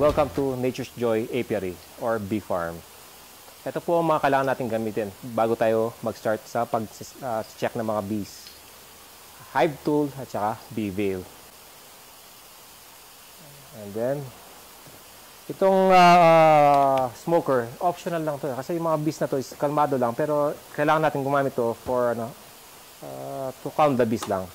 Welcome to Nature's Joy Apiary or Bee Farm. Ito po ang mga kailangan natin gamitin bago tayo mag-start sa pag-check ng mga bees. Hive tool at saka bee veil. And then, itong smoker, optional lang to kasi yung mga bees na to is kalmado lang pero kailangan natin gumamit to for to calm the bees lang.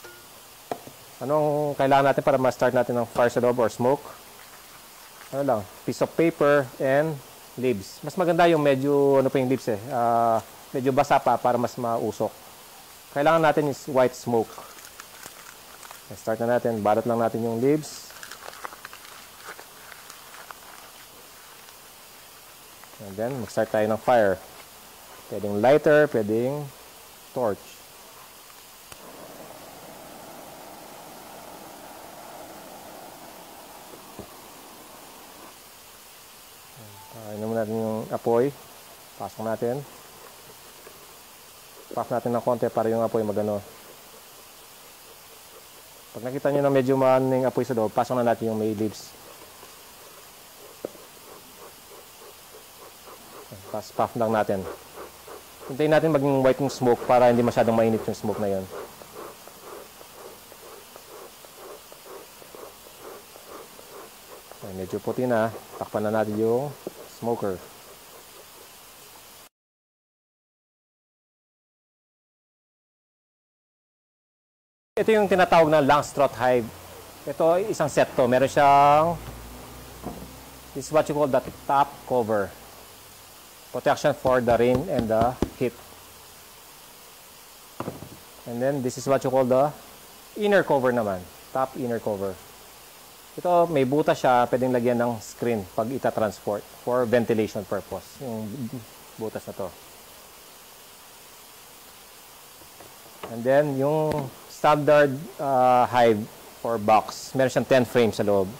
Anong kailangan natin para ma-start natin ng fire sa loob or smoke? Ano lang, piece of paper and leaves. Mas maganda yung medyo, yung leaves medyo basa pa para mas mausok. Kailangan natin is white smoke. Start na natin, balot lang natin yung leaves. And then, mag-start tayo ng fire. Pwedeng lighter, pwedeng torch. Inom natin yung apoy. Pasok natin. Pasok natin ng konti para yung apoy magano. Pag nakita nyo na medyo maning apoy sa loob, pasok na natin yung may leaves. Tapos puff lang natin. Hintayin natin maging white yung smoke para hindi masyadong mainit yung smoke na yun. Ay, medyo puti na. Takpan na natin yung smoker. Ito yung tinatawag na Langstroth hive. Ito isang set to. Meron siyang this is what you call the top cover. Protection for the rain and the heat. And then this is what you call the inner cover naman. Top inner cover. Ito, may butas siya, pwedeng lagyan ng screen pag ita-transport for ventilation purpose. Yung butas na to. And then, yung standard hive or box, meron siyang 10 frames sa loob.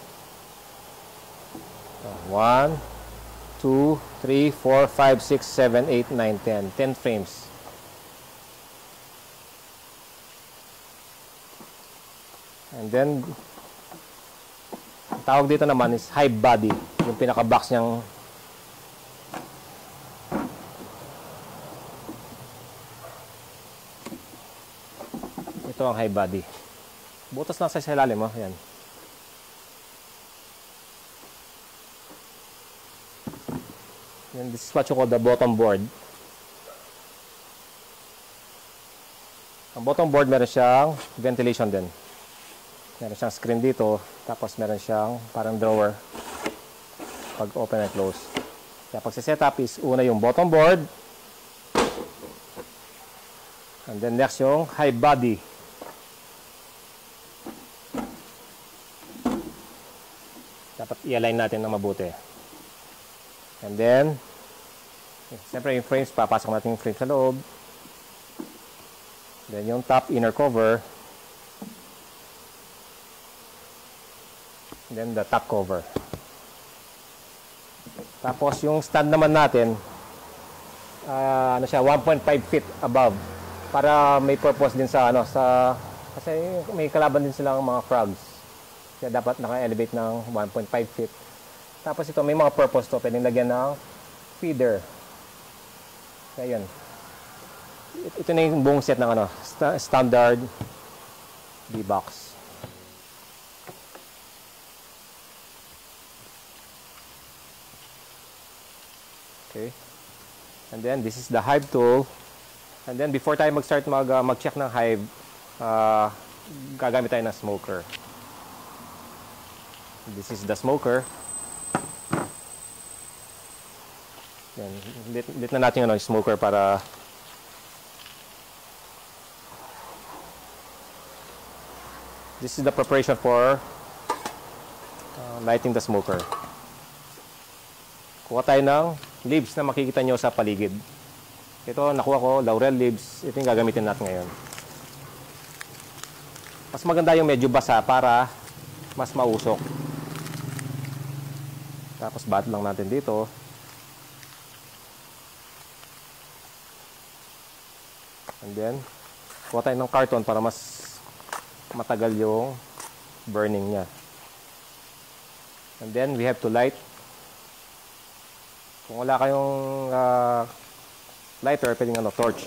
1, 2, 3, 4, 5, 6, 7, 8, 9, 10. 10 frames. And then, tawag dito naman is hive body. Yung pinaka-box niyang ito ang hive body. Butas lang sa ilalim mo. Ayan. And this is what you call the bottom board. Ang bottom board meron siyang ventilation din. Meron siyang screen dito, tapos meron siyang parang drawer pag open and close. Kaya pag set up is una yung bottom board, and then next yung hive body. Dapat i-align natin ng mabuti. And then, siyempre yung frames, papasok natin yung frames sa loob. Then yung top inner cover. Then the top cover. Tapos yung stand naman natin, ano siya, 1.5 feet above para may purpose din sa kasi may kalaban din silang mga frogs. Kaya dapat naka-elevate ng 1.5 feet. Tapos ito may mga purpose to, pwedeng lagyan ng feeder. Kaya yun. Ito na yung buong set ng standard bee box. Okay. And then, this is the hive tool. And then, before tayo mag-start mag-check ng hive, gagamit tayo ng smoker. This is the smoker. Then, lit na natin yung smoker para this is the preparation for lighting the smoker. Kuha tayo ng leaves na makikita nyo sa paligid. Ito, nakuha ko, laurel leaves. Ito yung gagamitin natin ngayon. Mas maganda yung medyo basa para mas mausok. Tapos, bat lang natin dito. And then, kuha tayo ng karton para mas matagal yung burning niya. And then we have to light. Kung wala kayong lighter, pwedeng torch.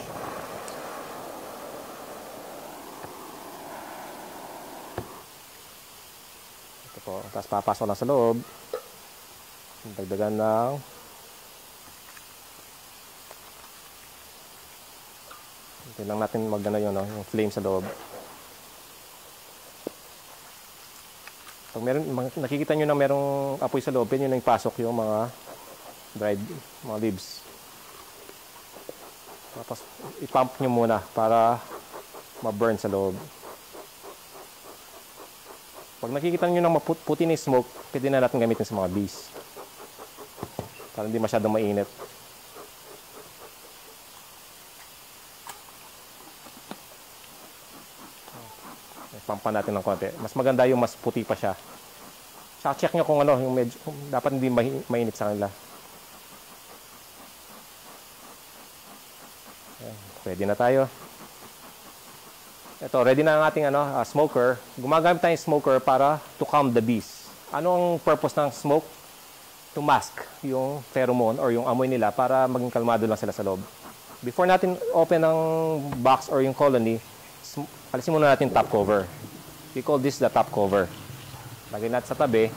Ito po, tapos papasok na sa loob. Dagdagan ng hindi lang natin magana yung flame sa loob. Pag nakikita nyo na merong apoy sa loob, yun yung ipasok yung mga dried, mga leaves. Tapos ipump nyo muna para ma-burn sa loob. Pag nakikita nyo ng maputi na smoke, pwede na natin gamitin sa mga bees. Para hindi masyadong mainit. Pampan natin ng konti. Mas maganda yung mas puti pa siya. Tsaka check nyo kung yung medyo, dapat hindi mainit sa kanila. Ayan, ready na tayo. Ito, ready na ang ating smoker. Gumagamit tayong smoker para to calm the bees. Anong purpose ng smoke? To mask yung pheromone or yung amoy nila para maging kalmado lang sila sa loob. Before natin open ang box or yung colony, alisin muna natin top cover. We call this the top cover. Lagyan natin sa tabi.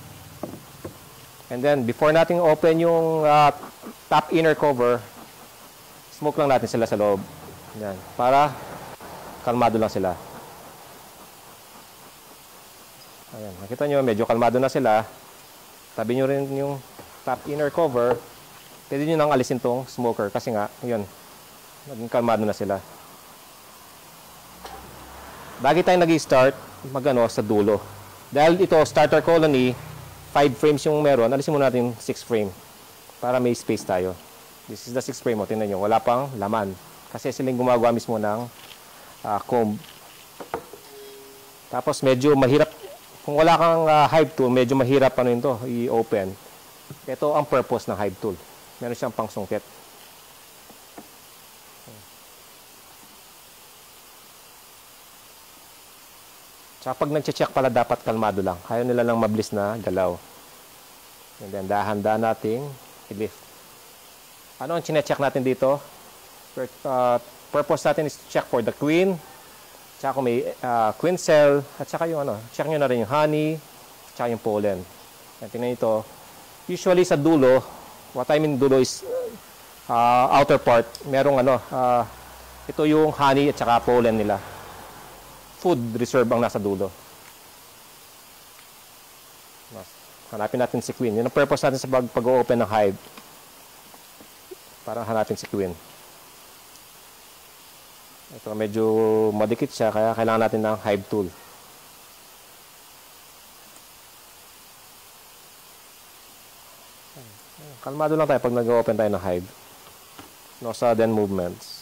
And then, before natin open yung top inner cover, smoke lang natin sila sa loob. Yan. Para kalmado lang sila. Ayan. Nakita nyo, medyo kalmado na sila. Tabi nyo rin yung top inner cover. Pwede nyo nang alisin tong smoker kasi nga, yun, naging kalmado na sila. Lagi tayong nag-start sa dulo. Dahil ito, starter colony, 5 frames yung meron, alisin muna natin 6 frame para may space tayo. This is the 6 frame. Tingnan nyo, wala pang laman. Kasi silang gumagawa mismo ng comb. Tapos medyo mahirap, kung wala kang hive tool, medyo mahirap i-open. Ito ang purpose ng hive tool. Meron siyang pangsungkit. Tsaka pag nag-check pala, dapat kalmado lang. Ayaw nila lang mabilis na galaw. And then, dahan-dahan nating i-lift. Ano ang chine-check natin dito? Purpose natin is to check for the queen. Tsaka kung may queen cell. At saka yung check nyo na rin yung honey. Tsaka yung pollen. And tingnan ito. Usually sa dulo, what I mean dulo is outer part. Merong ito yung honey at saka pollen nila. Food reserve ang nasa dulo. Hanapin natin si queen. Yun ang purpose natin sa pag-open ng hive. Para hanapin si queen. Ito medyo madikit siya kaya kailangan natin ng hive tool. Kalmado lang tayo pag nag-open tayo ng hive. No sudden movements.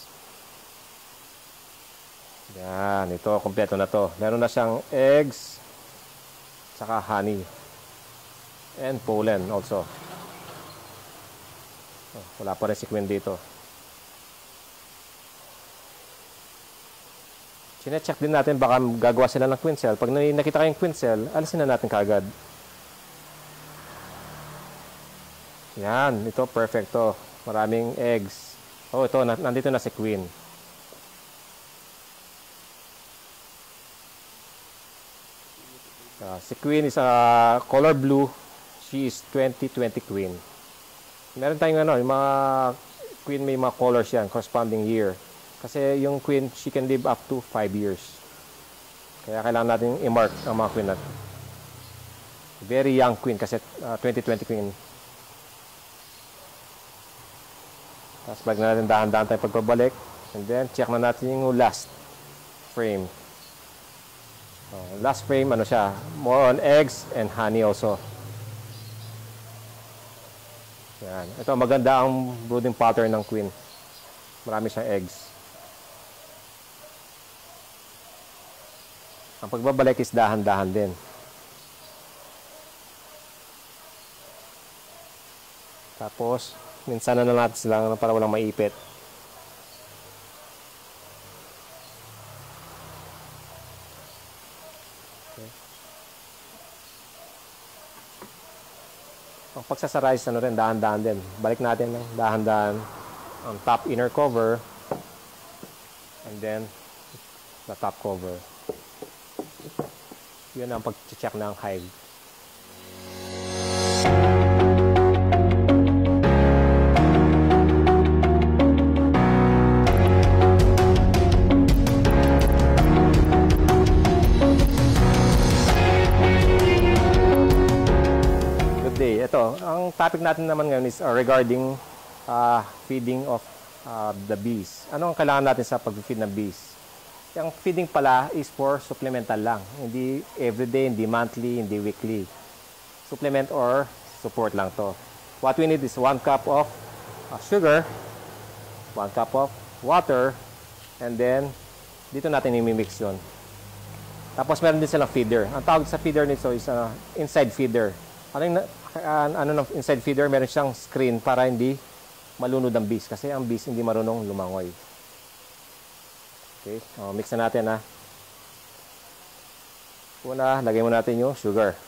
Yan, ito, kompleto na to. Meron na siyang eggs, saka honey, and pollen also. Wala pa rin si queen dito. Sine-check din natin, baka gagawa sila ng queen cell. Pag nakita kayong queen cell, alisin na natin kaagad. Yan, ito, perfecto. Maraming eggs. Oh, ito, nandito na si queen. Si queen is color blue. She is 2020 queen. Meron tayong yung mga queen may mga colors yan, corresponding year. Kasi yung queen, she can live up to 5 years. Kaya kailangan natin i-mark ang mga queen natin. Very young queen kasi 2020 queen. Tapos balik na natin dahan-dahan tayo pagpabalik. And then, check na natin yung last frame. Last frame, siya? More on eggs and honey also. Yan. Ito, maganda ang brooding pattern ng queen. Marami siyang eggs. Ang pagbabalik is dahan-dahan din. Tapos, minsan na natin sila para walang maipit. pagsasara is ano rin, dahan-dahan din. Balik natin ng dahan-dahan ang top inner cover and then the top cover. Yun ang pag-check ng hive. Ito, ang topic natin naman ngayon is regarding feeding of the bees. Ano ang kailangan natin sa pag-feed ng bees? Yung feeding pala is for supplemental lang. Hindi everyday, hindi monthly, hindi weekly. Supplement or support lang to. What we need is 1 cup of sugar, 1 cup of water, and then dito natin i-mix yun. Tapos meron din silang feeder. Ang tawag sa feeder nito is inside feeder. Ano ng inside feeder, meron siyang screen para hindi malunod ang bees kasi ang bees hindi marunong lumangoy. Okay, mix na natin ha. Una, lagay mo natin yung sugar.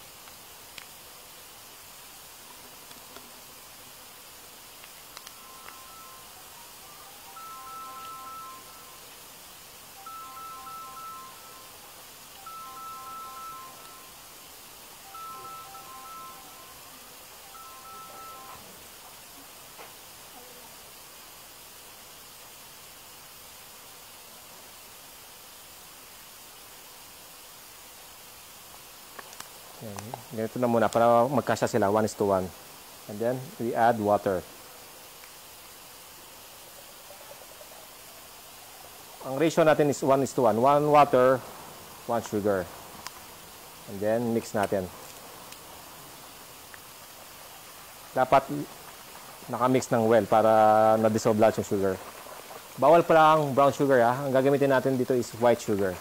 Ganito na muna para magkasya sila 1:1. And then we add water. Ang ratio natin is 1:1. 1 water, 1 sugar. And then mix natin. Dapat nakamix ng well para na-dissolve lahat yung sugar. Bawal pala ang brown sugar ha. Ang gagamitin natin dito is white sugar.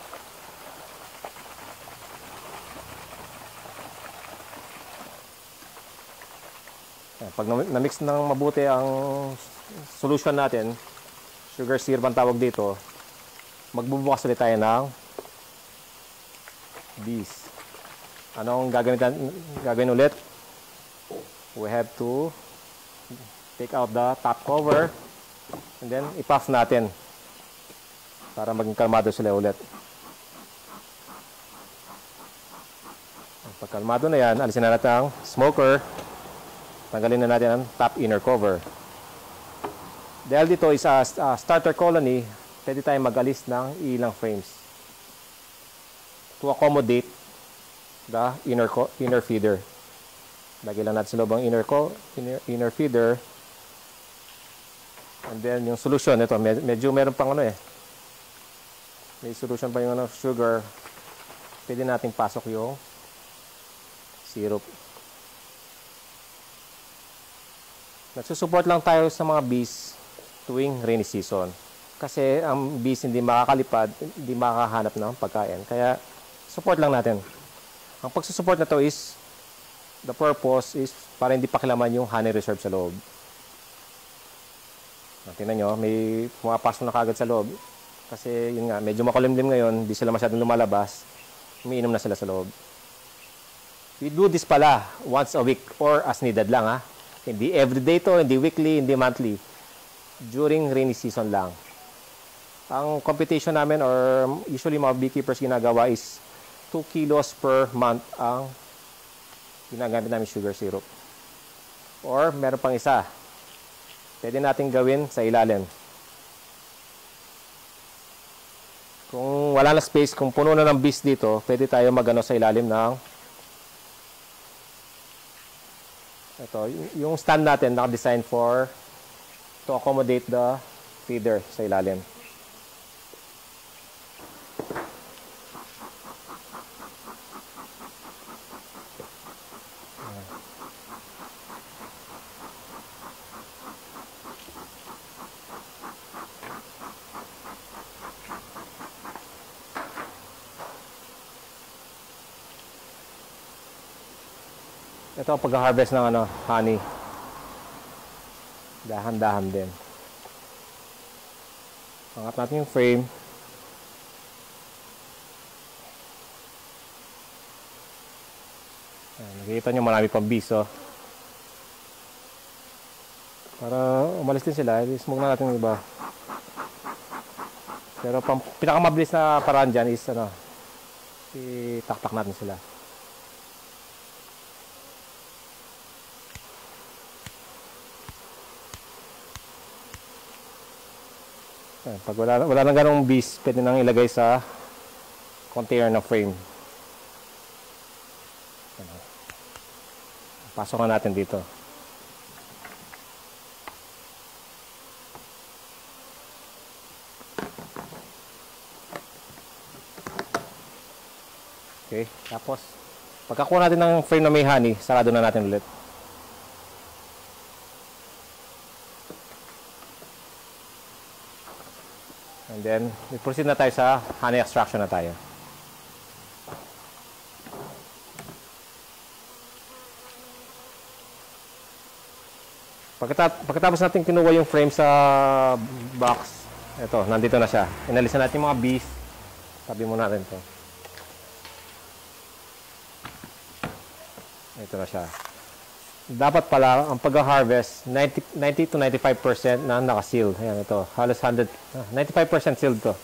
Pag na-mix ng mabuti ang solution natin, sugar syrup ang tawag dito, magbubukas ulit tayo ng bees. Anong gagawin ulit? We have to take out the top cover and then i-puff natin para maging kalmado sila ulit. Pag kalmado na yan, alisin na natin ang smoker. Tanggalin na natin ang top inner cover. Dahil dito is a starter colony, pwede tayong mag-alis ng ilang frames to accommodate the inner feeder. Lagay lang natin sa loob ang inner feeder. And then yung solution, ito, medyo meron pang ano eh. May solution pa yung sugar. Pwede nating pasok yung syrup. Nagsusupport lang tayo sa mga bees tuwing rainy season. Kasi ang bees hindi makakalipad, hindi makakahanap ng pagkain. Kaya support lang natin. Ang pagsusupport na to is, the purpose is para hindi pakilaman yung honey reserve sa loob. Tingnan nyo, may pumapasok na kagad sa loob. Kasi yun nga, medyo makulimlim ngayon, hindi sila masyadong lumalabas. Umiinom na sila sa loob. We do this pala once a week or as needed lang ha. Hindi everyday to, hindi weekly, hindi monthly. During rainy season lang. Ang competition namin or usually mga beekeepers ginagawa is 2 kilos per month ang ginagamit namin sugar syrup. Or meron pang isa. Pwede natin gawin sa ilalim. Kung wala na space, kung puno na ng bees dito, pwede tayo magano sa ilalim ng ito, yung stand natin naka-design to accommodate the feeder sa ilalim. Ito ang pag-harvest ng honey. Dahan-dahan din. Angat natin yung frame. Nakikita nyo marami pang bees. Oh. Para umalis din sila, i-smoke na natin yung iba. Pero pinakamabilis na paraan dyan is ano, itaktak natin sila. Pag wala nang ganong bees, pwede nang ilagay sa container na frame. Pasok na natin dito. Okay, tapos pagkakuha natin ng frame na may honey, sarado na natin ulit. And then, proceed na tayo sa honey extraction na tayo. Pagkatapos natin kinuha yung frame sa box, ito, nandito na siya. Inalisan natin yung mga bees. Tabi muna natin ito. Ito na siya. Dapat pala, ang pag-harvest, 90 to 95% na naka-sealed. Ayan, ito. Halos 95% sealed to.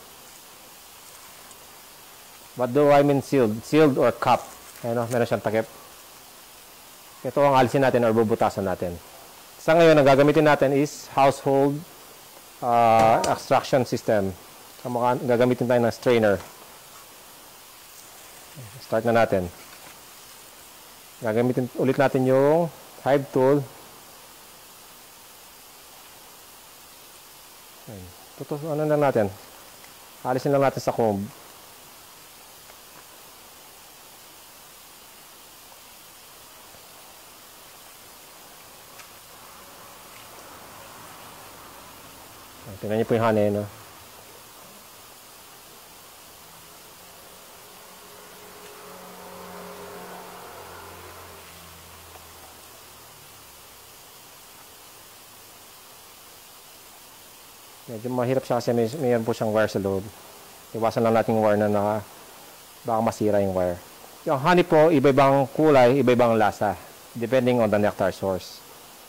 What do I mean sealed? Sealed or cup. Ayan o, meron siyang takip. Ito ang alisin natin or bubutasan natin. Sa ngayon, ang gagamitin natin is household extraction system. Gagamitin tayo ng strainer. Start na natin. Gagamitin ulit natin yung Hive tool. Ano lang natin? Alisin lang natin sa comb. Tingnan niyo po yung honey, no? Medyo mahirap siya kasi mayroon po siyang wire sa loob. Iwasan lang natin yung wire na baka masira yung wire. Yung honey po, iba-ibang kulay, iba-ibang lasa. Depending on the nectar source.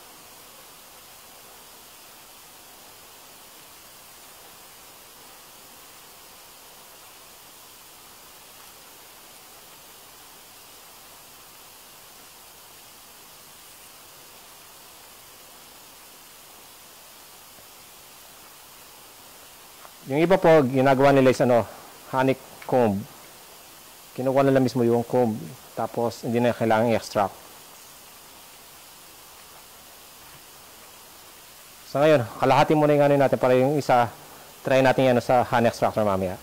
Yung iba po, ginagawa nila is honeycomb. Kinukuha nila mismo yung comb. Tapos, hindi na kailangan i-extract. So ngayon, kalahati muna yung ano natin para yung isa, try natin yan sa honey extractor mamaya.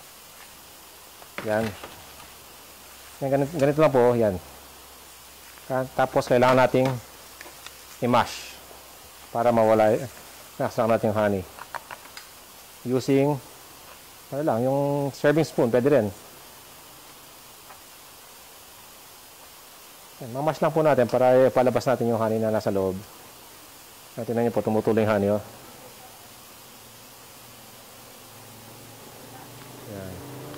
Yan. Ganito lang po, yan. Tapos, kailangan nating i-mash para mawala, na-extract natin yung honey. Using yung serving spoon, pwede rin. Mamash lang po natin para palabas natin yung honey na nasa loob. Tingnan niyo po, tumutuloy yung honey, oh. Yan.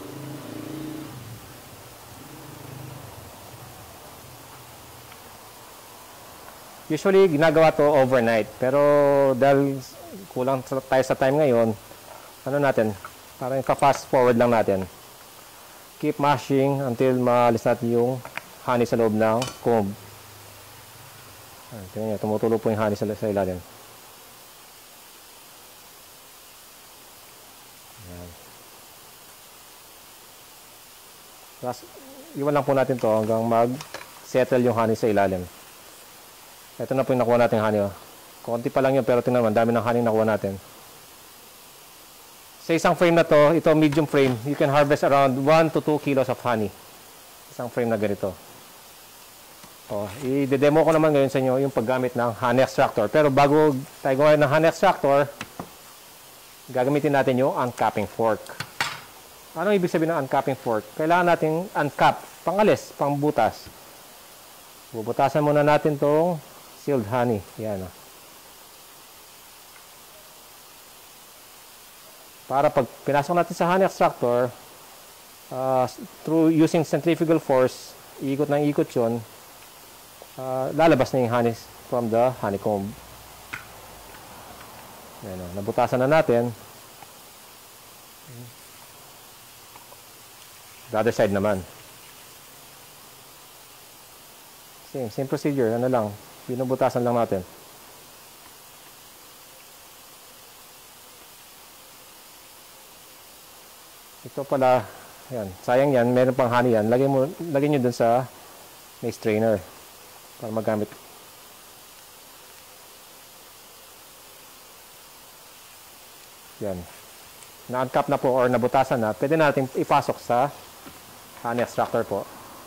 Usually, ginagawa to overnight. Pero dahil kulang tayo sa time ngayon, parang fast forward lang natin. Keep mashing until maalis natin yung honey sa loob ng comb. Tingnan nyo, tumutulo po yung honey sa ilalim. Ayan. Tapos, iwan lang po natin to hanggang mag-settle yung honey sa ilalim. Ito na po yung nakuha natin honey. Oh. Konti pa lang yun, pero tingnan naman, dami ng honey nakuha natin. Sa isang frame na to, ito medium frame, you can harvest around 1 to 2 kilos of honey. Isang frame na ganito. I-demo ko naman ngayon sa inyo yung paggamit ng honey extractor. Pero bago tayo gawin ng honey extractor, gagamitin natin yung uncapping fork. Anong ibig sabihin ng uncapping fork? Kailangan natin uncap, pangalis, pangbutas. Bubutasan muna natin tong sealed honey. Yan. Para pag pinasok natin sa honey extractor, through using centrifugal force, ikot ng ikot yun, lalabas na yung honey from the honeycomb. Ayan, nabutasan na natin. The other side naman. Same procedure. Ano lang, binubutasan lang natin. Ito pala, yan, sayang yan, meron pang honey yan. Lagyan nyo dun sa may strainer para magamit. Yan. Na-uncap na po or nabutasan na, pwede natin ipasok sa honey extractor po.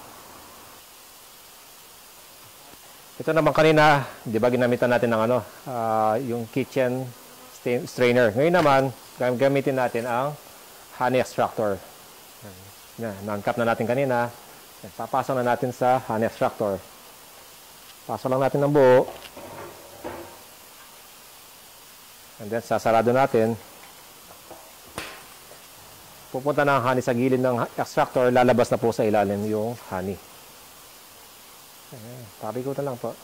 Ito naman kanina, di ba ginamitan natin ng ano, yung kitchen strainer. Ngayon naman, gamitin natin ang honey extractor. Na-uncap na natin kanina. Papasok na natin sa honey extractor. Pasok lang natin ng buo. And then, sasarado natin. Pupunta na ang honey sa gilid ng extractor. Lalabas na po sa ilalim yung honey. Tabi ko na lang po.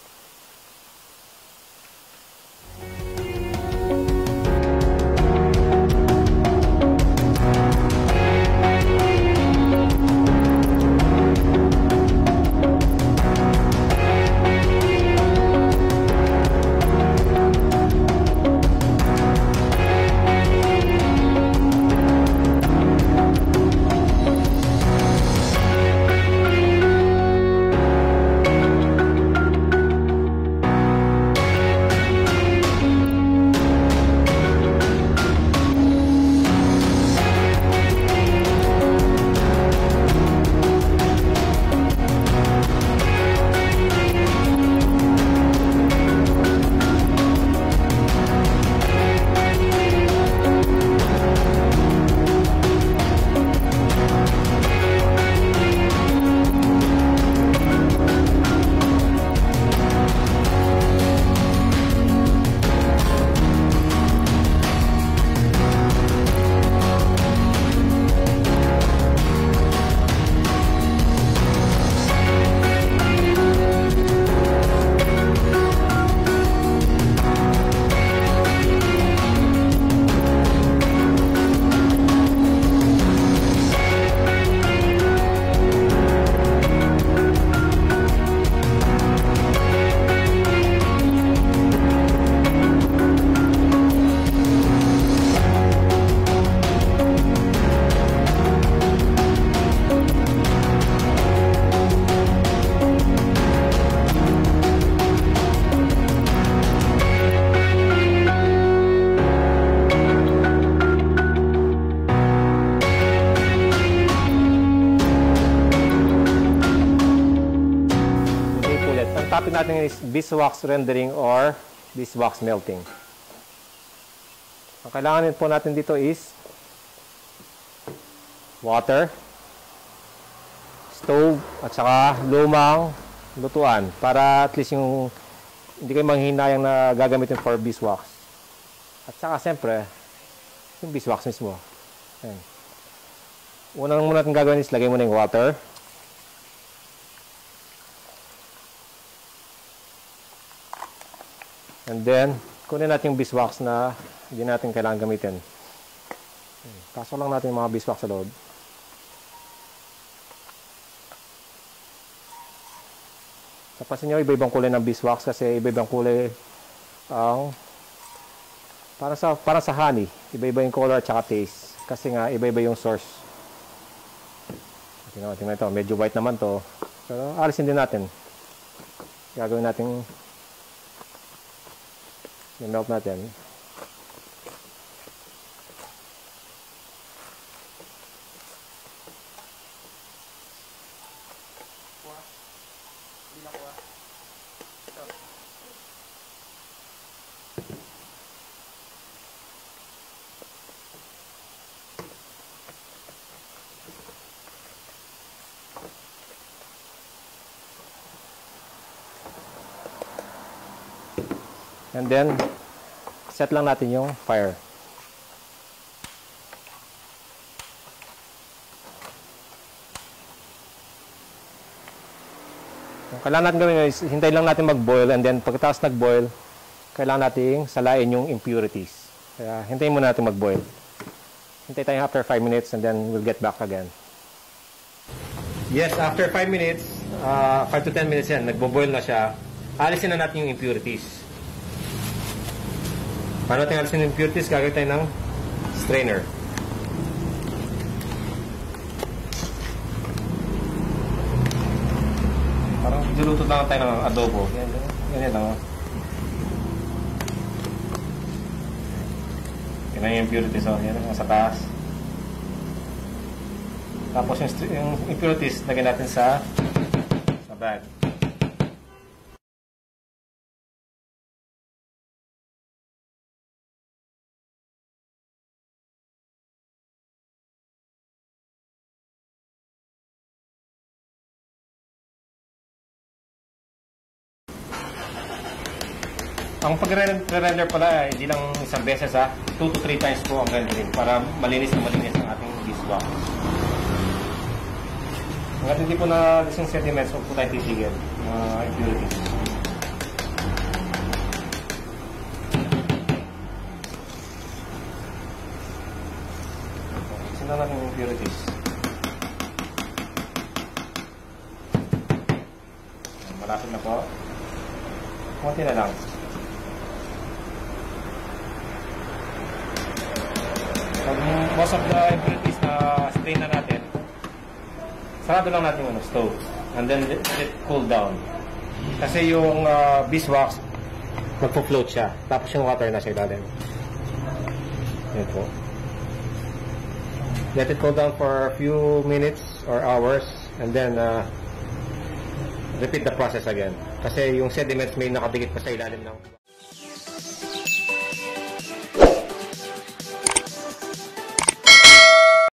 Topic natin is beeswax rendering or beeswax melting. Ang kailangan po natin dito is water, stove, at saka lumang lutuan para at least yung hindi kayo manghinayang na gagamitin for beeswax. At saka siyempre yung beeswax mismo. Ayan. Unang muna natin gagawin is lagay muna yung water. And then, kunin natin yung beeswax na hindi natin kailangan gamitin. Pasok lang natin yung mga beeswax sa loob. Tapasin nyo, iba-ibang kulay ng beeswax kasi iba-ibang kulay ang para sa honey. Iba-iba yung color at saka taste. Kasi nga, iba-iba yung source. Tingnan ito. Medyo white naman to. Pero alisin din natin. Gagawin natin i-melt natin. And then, set lang natin yung fire. Ang kailangan natin gawin is, hintayin lang natin mag-boil and then pagkatapos nag-boil, kailangan nating salain yung impurities. Kaya hintayin muna natin mag-boil. Hintay tayo after 5 minutes and then we'll get back again. Yes, after 5 minutes, 5 to 10 minutes yan, nagbo-boil na siya. Alisin na natin yung impurities. Paano natin alisin yung impurities? Gagawin tayo ng strainer. Parang diluto lang tayo ng adobo. Yan lang. Yan ang impurities. Yan ang sa taas. Tapos yung impurities, lagyan natin sa bag. Ang pag-render pala, hindi lang isang beses 2 to 3 times po ang rendering para malinis ang ating beeswax. Hanggat hindi po na lising sediments, huwag po tayo titigil. Impurities. Lisin na natin yung impurities. Malapit na po. Kunti na lang. Most of the impurities na strain na natin, sarado lang natin yung stove and then let it cool down. Kasi yung beeswax, magpo-float siya. Tapos yung water na siya ilalim. Yan po. Let it cool down for a few minutes or hours and then repeat the process again. Kasi yung sediments may nakadikit pa sa ilalim ng